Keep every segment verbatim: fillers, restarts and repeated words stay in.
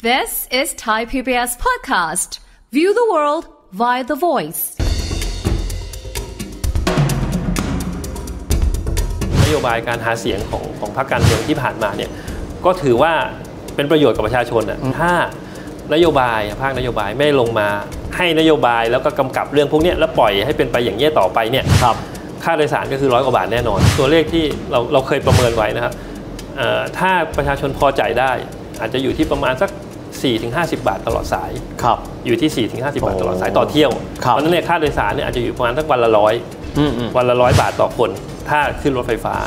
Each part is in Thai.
This is Thai พี บี เอส podcast. View the world via the voice. นโยบายการหาเสียงของของพรรคการเมืองที่ผ่านมาเนี่ยก็ถือว่าเป็นประโยชน์กับประชาชนอ่ะถ้านโยบายภาคนโยบายไม่ลงมาให้นโยบายแล้วก็กำกับเรื่องพวกนี้แล้วปล่อยให้เป็นไปอย่างนี้ต่อไปเนี่ยค่าโดยสารก็คือร้อยกว่าบาทแน่นอนตัวเลขที่เราเราเคยประเมินไว้นะครับถ้าประชาชนพอจ่ายได้อาจจะอยู่ที่ประมาณสัก สี่ถึงห้าสิบ บาทตลอดสายอยู่ที่ สี่ถึงห้าสิบ บาทตลอดสายต่อเที่ยวเพราะฉะนั้นเนี่ยค่าโดยสารเนี่ยอาจจะอยู่ประมาณสักวันละร้อยวันละร้อยบาทต่อคนถ้าขึ้นรถไฟฟ้า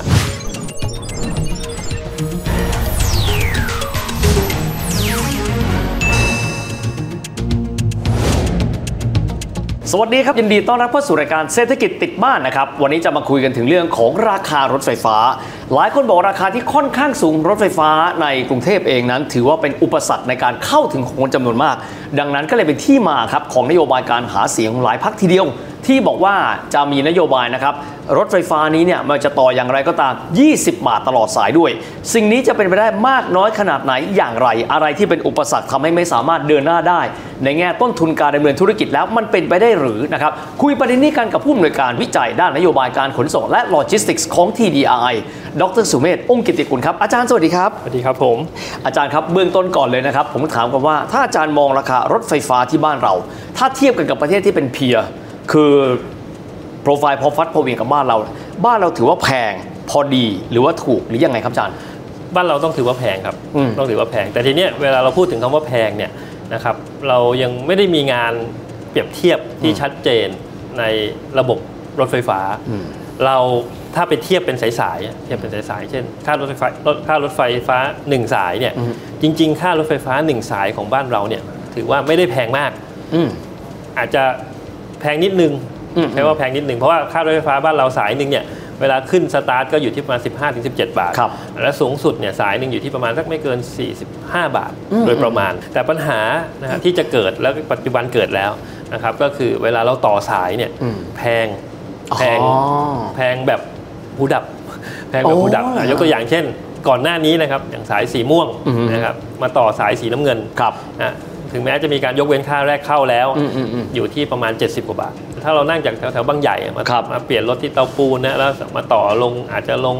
สวัสดีครับยินดีต้อนรับเข้าสู่รายการเศรษฐกิจติดบ้านนะครับวันนี้จะมาคุยกันถึงเรื่องของราคารถไฟฟ้าหลายคนบอกราคาที่ค่อนข้างสูงรถไฟฟ้าในกรุงเทพเองนั้นถือว่าเป็นอุปสรรคในการเข้าถึงของคนจำนวนมากดังนั้นก็เลยเป็นที่มาครับของนโยบายการหาเสียงของหลายพรรคทีเดียวที่บอกว่าจะมีนโยบายนะครับรถไฟฟ้านี้เนี่ยมันจะต่ออย่างไรก็ตามยี่สิบบาทตลอดสายด้วยสิ่งนี้จะเป็นไปได้มากน้อยขนาดไหนอย่างไรอะไรที่เป็นอุปสรรคทำให้ไม่สามารถเดินหน้าได้ในแง่ต้นทุนการดำเนินธุรกิจแล้วมันเป็นไปได้หรือนะครับคุยประเด็นนี้กันกับผู้อำนวยการวิจัยด้านนโยบายการขนส่งและโลจิสติกส์ของ ที ดี อาร์ ไอ ดร.สุเมธ องค์กิตติกุลครับอาจารย์สวัสดีครับสวัสดีครับผมอาจารย์ครับเบื้องต้นก่อนเลยนะครับผมถามกันว่าถ้าอาจารย์มองราคารถไฟฟ้าที่บ้านเราถ้าเทียบกันกับประเทศที่เป็นเพียร์คือโปรไฟล์พอฟัดพอเวียงกับบ้านเราบ้านเราถือว่าแพงพอดีหรือว่าถูกหรือยังไงครับอาจารย์บ้านเราต้องถือว่าแพงครับต้องถือว่าแพงแต่ทีเนี้ยเวลาเราพูดถึงคำว่าแพงเนี่ยนะครับเรายังไม่ได้มีงานเปรียบเทียบที่ชัดเจนในระบบรถไฟฟ้าเราถ้าไปเทียบเป็นสายๆเทียบเป็นสายๆเช่นค่ารถไฟฟ้าค่ารถไฟฟ้าหนึ่งสายเนี่ยจริงๆค่ารถไฟฟ้าหนึ่งสายของบ้านเราเนี่ยถือว่าไม่ได้แพงมากอาจจะแพงนิดนึงแปลว่าแพงนิดนึงเพราะว่าค่ารถไฟฟ้าบ้านเราสายนึงเนี่ยเวลาขึ้นสตาร์ทก็อยู่ที่ประมาณ สิบห้าถึงสิบเจ็ด บาทและสูงสุดเนี่ยสายนึงอยู่ที่ประมาณสักไม่เกินสี่สิบห้าบาทโดยประมาณแต่ปัญหานะฮะที่จะเกิดแล้วปัจจุบันเกิดแล้วนะครับก็คือเวลาเราต่อสายเนี่ยแพงแพงแพงแบบหูดับแพงแบบหูดับยกตัวอย่างเช่นก่อนหน้านี้นะครับอย่างสายสีม่วงนะครับมาต่อสายสีน้ำเงินนะถึงแม้จะมีการยกเว้นค่าแรกเข้าแล้วอยู่ที่ประมาณเจ็ดสิบกว่าบาทถ้าเรานั่งจากแถวๆบางใหญ่มามาเปลี่ยนรถที่เตาปูนนะแล้วมาต่อลงอาจจะลง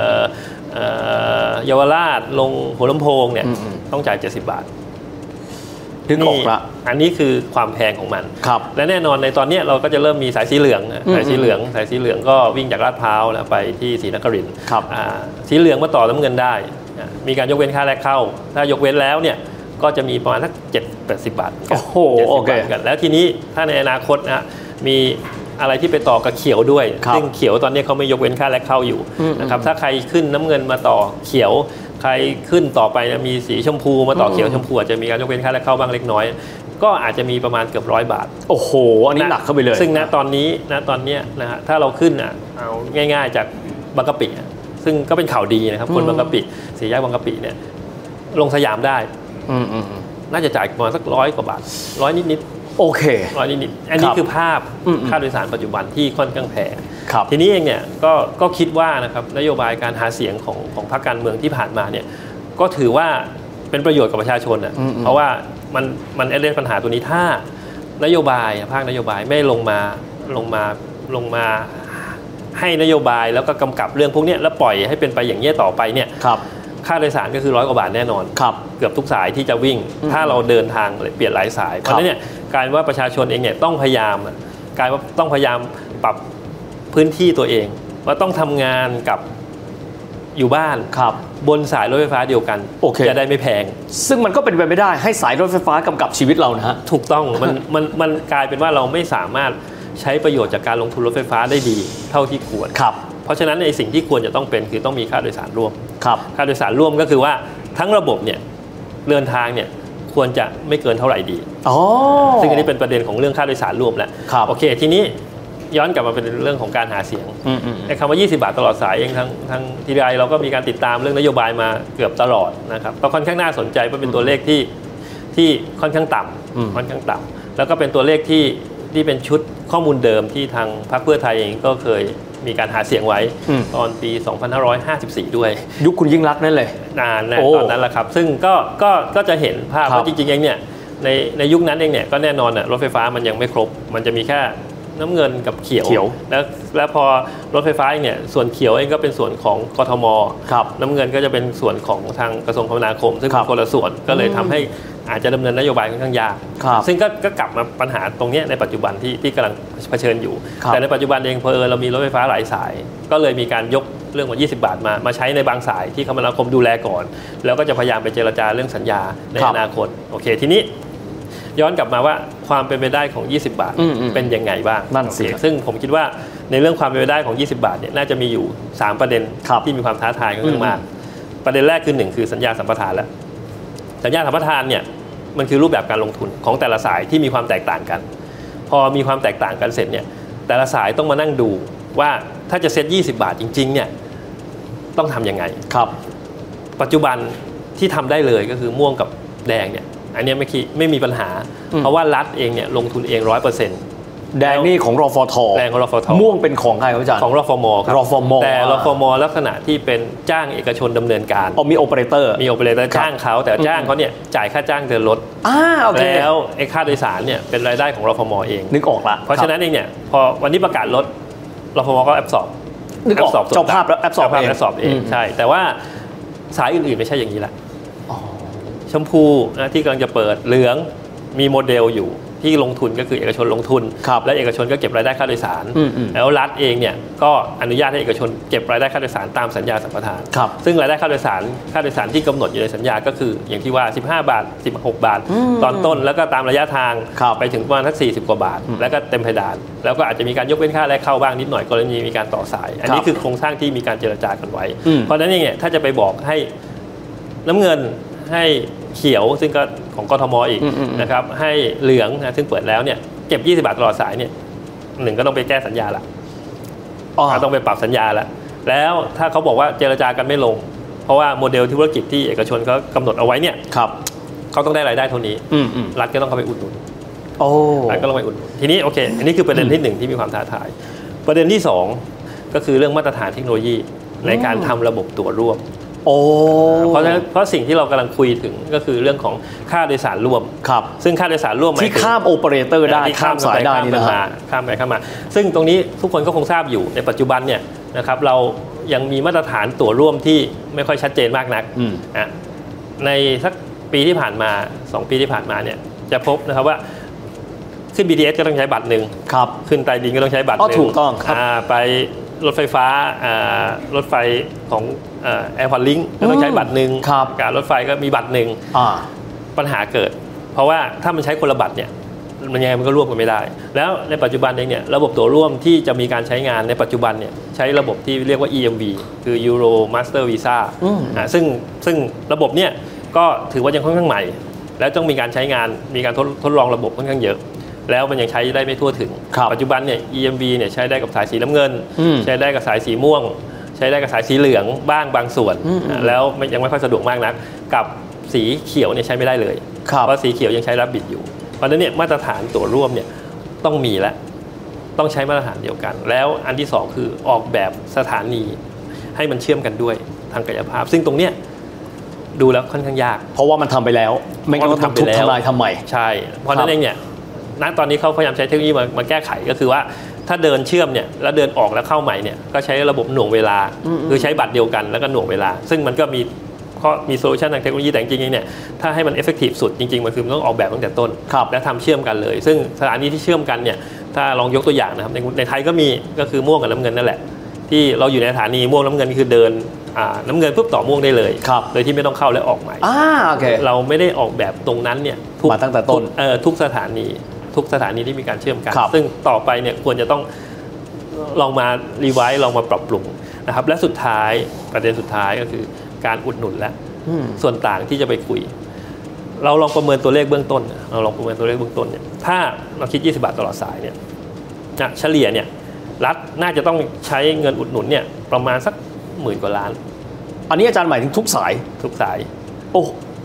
เยาวราชลงหัวลำโพงเนี่ยต้องจ่ายเจ็ดสิบบาทถึงออกละอันนี้คือความแพงของมันและแน่นอนในตอนนี้เราก็จะเริ่มมีสายสีเหลืองสายสีเหลืองสายสีเหลืองก็วิ่งจากลาดพร้าวแล้วไปที่ศรีนครินทร์สีเหลืองมาต่อน้ำเงินได้มีการยกเว้นค่าแรกเข้าถ้ายกเว้นแล้วเนี่ยก็จะมีประมาณสักเจ็ดสิบ แปดสิบบาทโอ้โหโอเคกันแล้วทีนี้ถ้าในอนาคตนะมีอะไรที่ไปต่อกับเขียวด้วยซึ่งเขียวตอนนี้เขาไม่ยกเว้นค่าแรกเข้าอยู่นะครับถ้าใครขึ้นน้ำเงินมาต่อเขียวใครขึ้นต่อไปมีสีชมพูมาต่อเขียวชมพูอาจจะมีการยกเว้นค่าแรกเข้าบ้างเล็กน้อยก็อาจจะมีประมาณเกือบร้อยบาทโอ้โหอันนี้หนักเข้าไปเลยซึ่งณตอนนี้ณตอนนี้นะฮะถ้าเราขึ้นอ่ะเอาง่ายๆจากบางกะปิซึ่งก็เป็นข่าวดีนะครับคนบางกะปิสี่แยกบางกะปิเนี่ยลงสยามได้น่าจะจ่ายประมาณสักร้อยกว่าบาทร้อยนิดๆโอเคร้อยนิดๆอันนี้คือภาพค่าโดยสารปัจจุบันที่ค่อนข้างแพงทีนี้เองเนี่ยก็ก็คิดว่านะครับนโยบายการหาเสียงของของพรรคการเมืองที่ผ่านมาเนี่ยก็ถือว่าเป็นประโยชน์กับประชาชนอ่ะเพราะว่ามันมันเอเดนปัญหาตัวนี้ถ้านโยบายภาคนโยบายไม่ลงมาลงมาลงมาให้นโยบายแล้วก็กำกับเรื่องพวกนี้แล้วปล่อยให้เป็นไปอย่างนี้ต่อไปเนี่ยค่าโดยสารก็คือร้อยกว่าบาทแน่นอนเกือบทุกสายที่จะวิ่งถ้าเราเดินทางเปลี่ยนหลายสายเพราะฉะนั้นเนี่ยการว่าประชาชนเองเนี่ยต้องพยายามการว่าต้องพยายามปรับพื้นที่ตัวเองว่าต้องทำงานกับอยู่บ้านบนสายรถไฟฟ้าเดียวกันจะได้ไม่แพงซึ่งมันก็เป็นไปไม่ได้ให้สายรถไฟฟ้ากำกับชีวิตเรานะฮะถูกต้องมันมันมันกลายเป็นว่าเราไม่สามารถใช้ประโยชน์จากการลงทุนรถไฟฟ้าได้ดีเท่าที่ควรเพราะฉะนั้นในสิ่งที่ควรจะต้องเป็นคือต้องมีค่าโดยสารร่วมค่าโดยสารร่วมก็คือว่าทั้งระบบเนี่ยเดินทางเนี่ยควรจะไม่เกินเท่าไหร่ดีซึ่งอันนี้เป็นประเด็นของเรื่องค่าโดยสารร่วมแหละโอเคทีนี้ย้อนกลับมาเป็นเรื่องของการหาเสียงไอ้คำว่ายี่สิบบาทตลอดสายเองทั้งทั้งทีดีไอเราก็มีการติดตามเรื่องนโยบายมาเกือบตลอดนะครับก็ค่อนข้างน่าสนใจเพราะเป็นตัวเลขที่ที่ค่อนข้างต่ำค่อนข้างต่ำแล้วก็เป็นตัวเลขที่ที่เป็นชุดข้อมูลเดิมที่ทางพรรคเพื่อไทยเองก็เคยมีการหาเสียงไว้ตอนปี สองพันห้าร้อยห้าสิบสี่ ด้วยยุคคุณยิ่งลักษณ์นั่นเลยนานนะตอนนั้นแหละครับซึ่งก็ก็ก็จะเห็นภาพว่าจริงๆเองเนี่ยในในยุคนั้นเองเนี่ยก็แน่นอนอ่ะรถไฟฟ้ามันยังไม่ครบมันจะมีแค่น้ำเงินกับเขียวแล้วแล้วพอรถไฟฟ้าเนี่ยส่วนเขียวเองก็เป็นส่วนของกทม.น้ำเงินก็จะเป็นส่วนของทางกระทรวงคมนาคมซึ่งเป็นคนละส่วนก็เลยทำให้อาจจะดำเนินนโยบายค่อนข้างยากซึ่งก็ก็กลับมาปัญหาตรงนี้ในปัจจุบันที่ที่กำลังเผชิญอยู่แต่ในปัจจุบันเองเพอเรามีรถไฟฟ้าหลายสายก็เลยมีการยกเรื่องของยี่สิบบาทมามาใช้ในบางสายที่คมนาคมดูแลก่อนแล้วก็จะพยายามไปเจรจาเรื่องสัญญาในอนาคตโอเคทีนี้ย้อนกลับมาว่าความเป็นไปได้ของยี่สิบบาทเป็นยังไงบ้างนั่นสิซึ่งผมคิดว่าในเรื่องความเป็นไปได้ของยี่สิบบาทเนี่ยน่าจะมีอยู่สามประเด็นที่มีความท้าทายค่อนข้างมากประเด็นแรกคือหนึ่งคือสัญญาสัมปทานแล้วสัญญาสัมปทานเนี่ยมันคือรูปแบบการลงทุนของแต่ละสายที่มีความแตกต่างกันพอมีความแตกต่างกันเสร็จเนี่ยแต่ละสายต้องมานั่งดูว่าถ้าจะเซ็ตยี่สิบบาทจริงๆเนี่ยต้องทำยังไงครับปัจจุบันที่ทำได้เลยก็คือม่วงกับแดงเนี่ยอันนี้ไม่คิดไม่มีปัญหาเพราะว่ารัฐเองเนี่ยลงทุนเอง ร้อยเปอร์เซ็นต์แดงนี่ของรฟท. แดงของรฟท. ม่วงเป็นของใครครับอาจารย์ของรฟม.ครับรฟม. แต่รฟม.ลักษณะที่เป็นจ้างเอกชนดำเนินการอ๋อมีโอเปอเรเตอร์มีโอเปอเรเตอร์จ้างเขาแต่จ้างเขาเนี่ยจ่ายค่าจ้างเดินรถอ่าโอเคแล้วไอ้ค่าโดยสารเนี่ยเป็นรายได้ของรฟม.เองนึกออกละเพราะฉะนั้นเองเนี่ยพอวันนี้ประกาศลดรฟม.ก็แอบสอบนึกออกเจ้าภาพแล้วแอบสอบเองแอบสอบเองใช่แต่ว่าสายอื่นๆไม่ใช่อย่างนี้แหละชมพูนะที่กำลังจะเปิดเหลืองมีโมเดลอยู่ที่ลงทุนก็คือเอกชนลงทุนและเอกชนก็เก็บรายได้ค่าโดยสารแล้วรัฐเองเนี่ยก็อนุญาตให้เอกชนเก็บรายได้ค่าโดยสารตามสัญญาสัมปทานซึ่งรายได้ค่าโดยสารค่าโดยสารที่กำหนดอยู่ในสัญญาก็คืออย่างที่ว่าสิบห้าบาทสิบหกบาทตอนต้นแล้วก็ตามระยะทางไปถึงประมาณสักสี่สิบกว่าบาทแล้วก็เต็มเพดานแล้วก็อาจจะมีการยกเว้นค่าแรกเข้าบ้างนิดหน่อยกรณีมีการต่อสายอันนี้คือโครงสร้างที่มีการเจรจากันไว้เพราะฉะนั้นเนี่ยถ้าจะไปบอกให้น้ำเงินให้เขียวซึ่งก็ของกทม.อีกนะครับให้เหลืองนะซึ่งเปิดแล้วเนี่ยเก็บยี่สิบบาทตลอดสายเนี่ยหนึ่งก็ต้องไปแก้สัญญาละต้องไปปรับสัญญาละแล้วถ้าเขาบอกว่าเจรจากันไม่ลงเพราะว่าโมเดลธุรกิจที่เอกชนเขากำหนดเอาไว้เนี่ยเขาต้องได้รายได้เท่านี้รัฐก็ต้องเข้าไปอุดหนุนรัฐก็ต้องไปอุดหนุนทีนี้โอเคอันนี้คือประเด็นที่หนึ่งที่มีความท้าทายประเด็นที่สองก็คือเรื่องมาตรฐานเทคโนโลยีในการทำระบบตั๋วร่วมโอ้เพราะเพราะสิ่งที่เรากำลังคุยถึงก็คือเรื่องของค่าโดยสารร่วมครับซึ่งค่าโดยสารร่วมที่ข้ามโอเปอเรเตอร์ได้ข้ามสายได้นี่นะข้ามไปข้ามมาซึ่งตรงนี้ทุกคนก็คงทราบอยู่ในปัจจุบันเนี่ยนะครับเรายังมีมาตรฐานตั๋วร่วมที่ไม่ค่อยชัดเจนมากนักอ่ะในสักปีที่ผ่านมาสองปีที่ผ่านมาเนี่ยจะพบนะครับว่าขึ้น บี ที เอส ก็ต้องใช้บัตรหนึ่งขึ้นใต้ดินก็ต้องใช้บัตรหนึ่งถูกต้องครับไปรถไฟฟ้ารถไฟของแอร์พอร์ตลิงก์ก็ต้องใช้บัตรหนึ่งการรถไฟก็มีบัตรหนึ่งปัญหาเกิดเพราะว่าถ้ามันใช้คนละบัตรเนี่ยมันยังไงมันก็ร่วมกันไม่ได้แล้วในปัจจุบันเองเนี่ยระบบตั๋วร่วมที่จะมีการใช้งานในปัจจุบันเนี่ยใช้ระบบที่เรียกว่า อี เอ็ม วี คือ Euro Master Visa ซึ่งซึ่งระบบเนี่ยก็ถือว่ายังค่อนข้างใหม่แล้วต้องมีการใช้งานมีการทดทดลองระบบค่อนข้างเยอะแล้วมันยังใช้ได้ไม่ทั่วถึงปัจจุบันเนี่ย อี เอ็ม วี เนี่ยใช้ได้กับสายสีน้ำเงินใช้ได้กับสายสีม่วงใช้ได้กับสายสีเหลืองบ้างบางส่วนแล้วยังไม่ค่อยสะดวกมากนักกับสีเขียวเนี่ยใช้ไม่ได้เลยเพราะสีเขียวยังใช้รับบิดอยู่เพราะฉะนั้นเนี่ยมาตรฐานตั๋วร่วมเนี่ยต้องมีและต้องใช้มาตรฐานเดียวกันแล้วอันที่สองคือออกแบบสถานีให้มันเชื่อมกันด้วยทางกายภาพซึ่งตรงเนี้ยดูแล้วค่อนข้างยากเพราะว่ามันทำไปแล้วไม่งั้นต้องทุบทำลายทำใหม่ใช่เพราะนั้นเองเนี่ยณตอนนี้เขาพยายามใช้เทคโนโลยีมามาแก้ไขก็คือว่าถ้าเดินเชื่อมเนี่ยแล้วเดินออกแล้วเข้าใหม่เนี่ยก็ใช้ระบบหน่วงเวลาคือใช้บัตรเดียวกันแล้วก็หน่วงเวลาซึ่งมันก็มีข้อมีโซลูชันทางเทคโนโลยีแต่จริงๆเนี่ยถ้าให้มันเอฟเฟกตีฟสุดจริงๆมันคือมันต้องออกแบบตั้งแต่ต้นและทำเชื่อมกันเลยซึ่งสถานีที่เชื่อมกันเนี่ยถ้าลองยกตัวอย่างนะครับในในไทยก็มีก็คือม่วงกับน้ำเงินนั่นแหละที่เราอยู่ในสถานีม่วงน้ำเงินคือเดินน้ำเงินปุ๊บต่อม่วงได้เลยโดยที่ไม่ต้องเข้าและออกใหม่เราไม่ได้ออกแบบตรงนั้นเนี่ยมาตั้งแต่ต้นทุกสถานีทุกสถานีที่มีการเชื่อมกันซึ่งต่อไปเนี่ยควรจะต้องลองมารีไวซ์ลองมาปรับปรุงนะครับและสุดท้ายประเด็นสุดท้ายก็คือการอุดหนุนและส่วนต่างที่จะไปคุยเราลองประเมินตัวเลขเบื้องต้นเราลองประเมินตัวเลขเบื้องต้นเนี่ยถ้าเราคิดยี่สิบบาทตลอดสายเนี่ยเฉลี่ยเนี่ยรัฐน่าจะต้องใช้เงินอุดหนุนเนี่ยประมาณสักหมื่นกว่าล้านอันนี้อาจารย์หมายถึงทุกสายทุกสายโอ้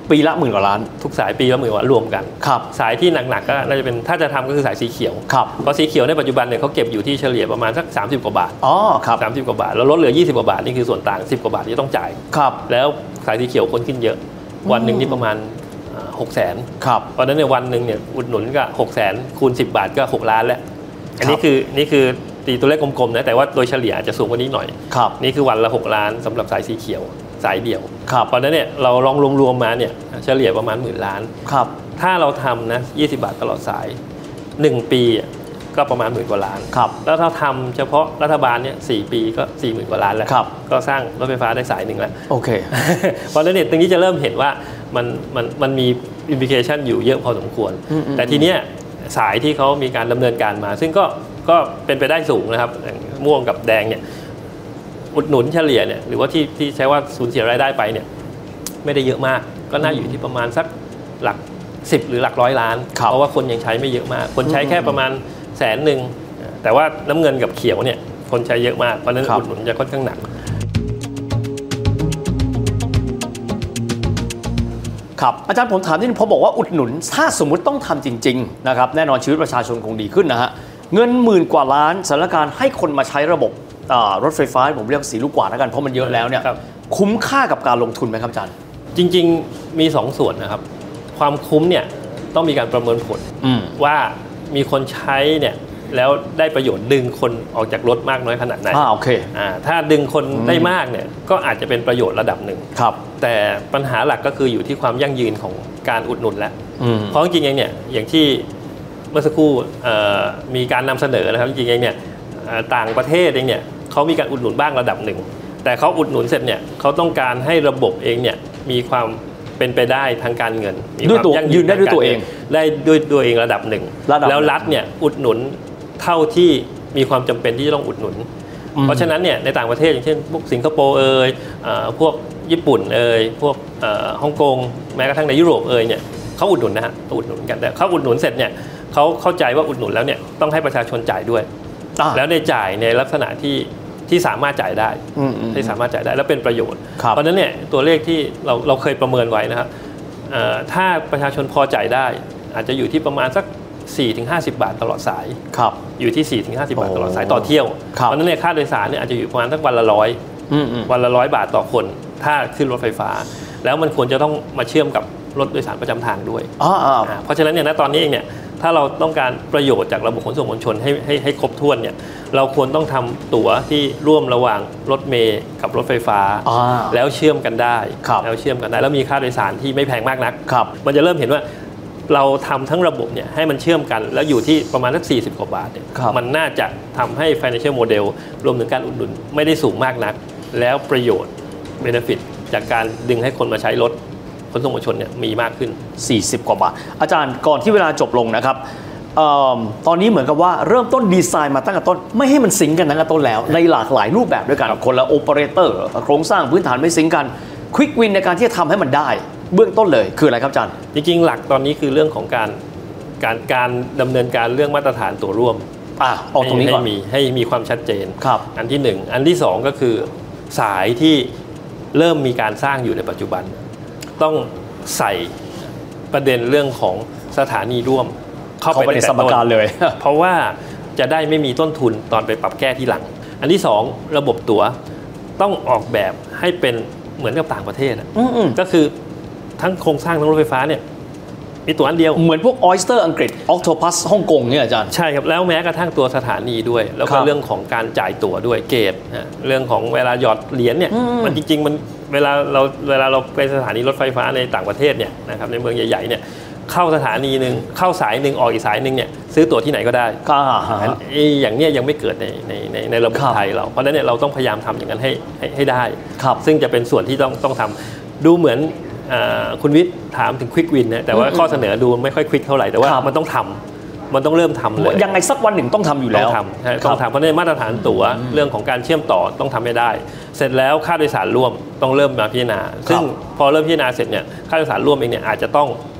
ปีละหมื่นกว่าล้านทุกสายปีละหมื่นกว่ารวมกันครับสายที่หนักๆก็น่าจะเป็นถ้าจะทำก็คือสายสีเขียวครับเพราะสีเขียวในปัจจุบันเนี่ยเขาเก็บอยู่ที่เฉลี่ยประมาณสักสามสิบกว่าบาทอ๋อครับสามสิบกว่าบาทแล้วลดเหลือยี่สิบกว่าบาทนี่คือส่วนต่างสิบกว่าบาทที่ต้องจ่ายครับแล้วสายสีเขียวคนขึ้นเยอะวันหนึ่งนี่ประมาณหกแสนครับเพราะฉะนั้นในวันหนึ่งเนี่ยอุดหนุนก็หกแสนคูณสิบบาทก็หกล้านแล้วอันนี้คือนี่คือตีตัวเลขกลมๆนะแต่ว่าโดยเฉลี่ยจะสูงกว่านี้หน่อยครับนี่คือวันละหกล้านสำหรับสายสีเขียวสายเดียวครับเพราะฉะนั้นเนี่ยเราลองรวมๆมาเนี่ยเฉลี่ยประมาณหมื่นล้านครับถ้าเราทำนะยี่สิบบาทตลอดสายหนึ่งปีก็ประมาณหมื่นกว่าล้านครับแล้วถ้าทำเฉพาะรัฐบาลเนี่ยสี่ปีก็สี่หมื่นกว่าล้านแล้วก็สร้างรถไฟฟ้าได้สายหนึ่งแล้วโอเคเพราะฉะนั้นเนี่ยตรงนี้จะเริ่มเห็นว่ามันมันมันมีอิมพิเคชันอยู่เยอะพอสมควรแต่ทีเนี้ยสายที่เขามีการดำเนินการมาซึ่งก็ก็เป็นไปได้สูงนะครับม่วงกับแดงเนี่ยอุดหนุนเฉลี่ยเนี่ยหรือว่าที่ที่ใช้ว่าสูญเสียรายได้ไปเนี่ยไม่ได้เยอะมากก็น่าอยู่ที่ประมาณสักหลักสิบหรือหลักร้อยล้านเพราะว่าคนยังใช้ไม่เยอะมากคนใช้แค่ประมาณแสนหนึ่งแต่ว่าน้ำเงินกับเขียวเนี่ยคนใช้เยอะมากเพราะนั้นอุดหนุนจะค่อนข้างหนักครับอาจารย์ผมถามนิดนึงพอบอกว่าอุดหนุนถ้าสมมุติต้องทำจริงๆนะครับแน่นอนชีวิตประชาชนคงดีขึ้นนะฮะเงินหมื่นกว่าล้านสถานการณ์ให้คนมาใช้ระบบรถไฟฟ้าผมเรียกสีลูกกวาดแล้วกันเพราะมันเยอะแล้วเนี่ยคุ้มค่ากับการลงทุนไหมครับอาจารย์จริงๆมีสองส่วนนะครับความคุ้มเนี่ยต้องมีการประเมินผลว่ามีคนใช้เนี่ยแล้วได้ประโยชน์ดึงคนออกจากรถมากน้อยขนาดไหนอ่าโอเคอ่าถ้าดึงคนได้มากเนี่ยก็อาจจะเป็นประโยชน์ระดับหนึ่งครับแต่ปัญหาหลักก็คืออยู่ที่ความยั่งยืนของการอุดหนุนแล้วเพราะจริงๆเองเนี่ยอย่างที่เมื่อสักครู่มีการนำเสนอนะครับจริงๆเองเนี่ยต่างประเทศเองเนี่ยเขามีการอุดหนุนบ้างระดับหนึ่งแต่เขาอุดหนุนเสร็จเนี่ยเขาต้องการให้ระบบเองเนี่ยมีความเป็นไปได้ทางการเงินมีความยั่งยืนได้ด้วยตัวเองได้ด้วยตัวเองระดับหนึ่งแล้วรัฐเนี่ยอุดหนุนเท่าที่มีความจำเป็นที่จะต้องอุดหนุนเพราะฉะนั้นเนี่ยในต่างประเทศอย่างเช่นพวกสิงคโปร์เอ่ยพวกญี่ปุ่นเอ่ยพวกฮ่องกงแม้กระทั่งในยุโรปเอ่ยเนี่ยเขาอุดหนุนนะฮะอุดหนุนกันแต่เขาอุดหนุนเสร็จเนี่ยเขาเข้าใจว่าอุดหนุนแล้วเนี่ยต้องให้ประชาชนจ่ายด้วยแล้วได้จ่ายในลักษณะที่ที่สามารถจ่ายได้ที่สามารถจ่ายได้แล้วเป็นประโยชน์เพราะฉะนั้นเนี่ยตัวเลขที่เราเราเคยประเมินไว้นะครับถ้าประชาชนพอจ่ายได้อาจจะอยู่ที่ประมาณสัก สี่ถึงห้าสิบ บาทตลอดสายอยู่ที่ สี่ถึงห้าสิบ บาทตลอดสายต่อเที่ยวเพราะฉะนั้นเนี่ยค่าโดยสารเนี่ยอาจจะอยู่ประมาณสักวันละร้อยวันละร้อยบาทต่อคนถ้าขึ้นรถไฟฟ้าแล้วมันควรจะต้องมาเชื่อมกับรถโดยสารประจำทางด้วยเพราะฉะนั้นเนี่ยณตอนนี้เองเนี่ยถ้าเราต้องการประโยชน์จากระบบขนส่งมวลชนให้ให้ให้ครบถ้วนเนี่ยเราควรต้องทำตั๋วที่ร่วมระหว่างรถเมล์กับรถไฟฟ้าแล้วเชื่อมกันได้แล้วเชื่อมกันได้แล้วมีค่าโดยสารที่ไม่แพงมากนักมันจะเริ่มเห็นว่าเราทำทั้งระบบเนี่ยให้มันเชื่อมกันแล้วอยู่ที่ประมาณสักสี่สิบกว่าบาทเนี่ยมันน่าจะทำให้ financial model รวมถึงการอุดหนุนไม่ได้สูงมากนักแล้วประโยชน์ benefit จากการดึงให้คนมาใช้รถขนส่งมวลชนเนี่ยมีมากขึ้นสี่สิบกว่าบาทอาจารย์ก่อนที่เวลาจบลงนะครับออตอนนี้เหมือนกับว่าเริ่มต้นดีไซน์มาตั้งแต่ต้นไม่ให้มันซิงกันตั้งแต่ต้นแล้วในหลากหลายรูปแบบด้วยกันคนละโอเปอเรเตอร์โครงสร้างพื้นฐานไม่ซิงกันควิกวินในการที่จะทำให้มันได้เบื้องต้นเลยคืออะไรครับอาจารย์จริงๆหลักตอนนี้คือเรื่องของการการการดำเนินการเรื่องมาตรฐานตั๋วร่วมอ่ะเอาตรงนี้ก่อนให้มีให้มีความชัดเจนครับอันที่หนึ่งอันที่สองก็คือสายที่เริ่มมีการสร้างอยู่ในปัจจุบันต้องใส่ประเด็นเรื่องของสถานีร่วมเข้าไปในสมการเลยเพราะว่าจะได้ไม่มีต้นทุนตอนไปปรับแก้ที่หลังอันที่สองระบบตั๋วต้องออกแบบให้เป็นเหมือนกับต่างประเทศก็คือทั้งโครงสร้างทั้งรถไฟฟ้าเนี่ยมีตั๋วอันเดียวเหมือนพวก Oyster อังกฤษ Octopus ฮ่องกงเนี่ยอาจารย์ใช่ครับแล้วแม้กระทั่งตัวสถานีด้วยแล้วก็เรื่องของการจ่ายตั๋วด้วยเกตเรื่องของเวลาหยอดเหรียญเนี่ยมันจริงๆมันเวลาเราเวลาเราไปสถานีรถไฟฟ้าในต่างประเทศเนี่ยนะครับในเมืองใหญ่ๆเนี่ยเข้าสถานีหนึ่งเข้าสายหนึ่งออกอีกสายหนึ่งเนี่ยซื้อตั๋วที่ไหนก็ได้อย่างนี้ยังไม่เกิดในในในในระบบไทยเราเพราะฉะนั้นเนี่ยเราต้องพยายามทำอย่างนั้นให้ให้ให้ได้ซึ่งจะเป็นส่วนที่ต้องต้องทำดูเหมือนคุณวิทย์ถามถึงควิกวินนะแต่ว่าข้อเสนอดูไม่ค่อยควิกเท่าไหร่แต่ว่ามันต้องทำมันต้องเริ่มทำเลยยังไงสักวันหนึ่งต้องทำอยู่แล้วต้องทำใช่ต้องทำเพราะในมาตรฐานตั๋วเรื่องของการเชื่อมต่อต้องทำให้ได้เสร็จแล้วค่าโดยสารร่วมต้องเริ่มมาพิจารณาซึ่งพอเริ่มพิจารณาเสร็จเนี่ยค่าโดยสารร่วมเองเนี่ยอาจจะต้อง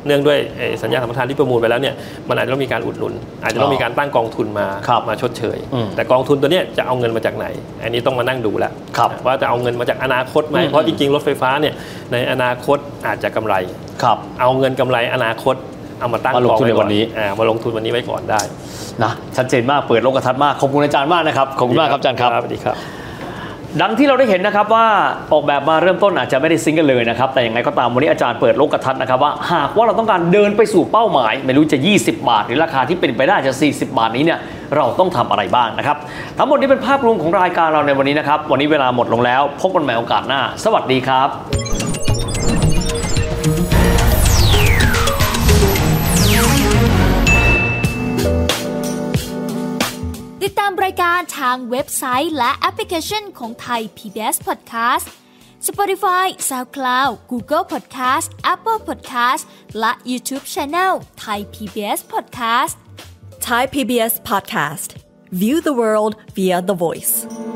เนื่องด้วยสัญญาสัมปทานที่ประมูลไปแล้วเนี่ยมันอาจจะต้องมีการอุดหนุนอาจจะต้องมีการตั้งกองทุนมามาชดเชยแต่กองทุนตัวนี้จะเอาเงินมาจากไหนอันนี้ต้องมานั่งดูแล้วว่าจะเอาเงินมาจากอนาคตไหมเพราะจริงๆรถไฟฟ้าเนี่ยในอนาคตอาจจะกำไรเอาเงินกำไรอนาคตเอามาตั้งกองไว้ก่อนมาลงทุนวันนี้ไว้ก่อนได้นะชัดเจนมากเปิดโลกทัศน์มากขอบคุณอาจารย์มากนะครับขอบคุณมากครับอาจารย์ครับสวัสดีครับดังที่เราได้เห็นนะครับว่าออกแบบมาเริ่มต้นอาจจะไม่ได้ซิงกันเลยนะครับแต่อย่างไรก็ตามวันนี้อาจารย์เปิดโลกทัศน์นะครับว่าหากว่าเราต้องการเดินไปสู่เป้าหมายไม่รู้จะยี่สิบบาทหรือราคาที่เป็นไปได้จะสี่สิบบาทนี้เนี่ยเราต้องทำอะไรบ้างนะครับทั้งหมดนี้เป็นภาพรวมของรายการเราในวันนี้นะครับวันนี้เวลาหมดลงแล้วพบกันใหม่โอกาสหน้าสวัสดีครับติดตามรายการทางเว็บไซต์และแอปพลิเคชันของไทย พี บี เอส Podcast Spotify SoundCloud Google Podcast Apple Podcast และ YouTube Channel Thai พี บี เอส Podcast Thai พี บี เอส Podcast View the world via the voice